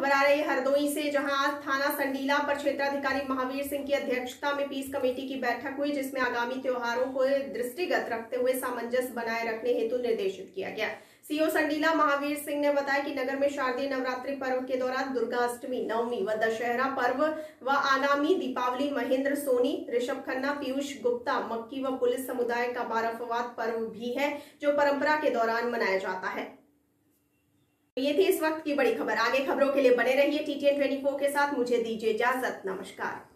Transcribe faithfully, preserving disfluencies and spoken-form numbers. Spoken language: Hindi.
खबर आ रही है हरदोई से, जहां आज थाना संडीला पर क्षेत्राधिकारी महावीर सिंह की अध्यक्षता में पीस कमेटी की बैठक हुई, जिसमें आगामी त्योहारों को दृष्टिगत रखते हुए सामंजस्य बनाए रखने हेतु निर्देशित किया गया। सीओ संडीला महावीर सिंह ने बताया कि नगर में शारदीय नवरात्रि पर्व के दौरान दुर्गाष्टमी, नवमी व दशहरा पर्व व आगामी दीपावली महेंद्र सोनी, ऋषभ खन्ना, पीयूष गुप्ता, मक्की व पुलिस समुदाय का बारफवाद पर्व भी है, जो परंपरा के दौरान मनाया जाता है। ये थी इस वक्त की बड़ी खबर। आगे खबरों के लिए बने रहिए टी टी एन चौबीस के साथ। मुझे दीजिए इजाजत। नमस्कार।